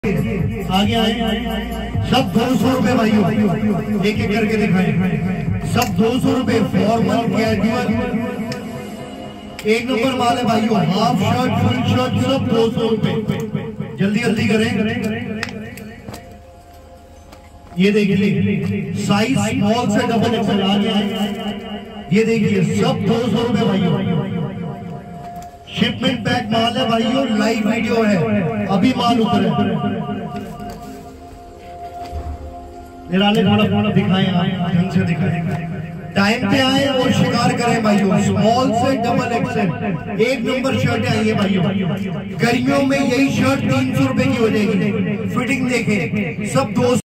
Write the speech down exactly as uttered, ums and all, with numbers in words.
आगे आए, सब दो सौ रुपए भाइयों, एक एक करके दिखाएं। सब दो सौ रुपए फॉर्मल कैजुअल एक नंबर माल है भाइयों। हाफ शर्ट फुल शर्ट सब दो सौ रुपए। जल्दी जल्दी करें। ये देखिए साइज स्मॉल से डबल एक्सएल आ गया। ये देखिए सब दो सौ रुपए भाइयों। शिपमेंट पैक माल है भाइयों। लाइव वीडियो है, अभी माल उतरे। निराले थोड़ा थोड़ा दिखाएं, आप ढंग से दिखाएं। टाइम पे आए और शिकार करें भाइयों। स्मॉल से डबल एक्सएल एक नंबर शर्ट आई है भाइयों। गर्मियों में यही शर्ट तीन सौ रुपए की हो जाएगी। फिटिंग देखें, सब दो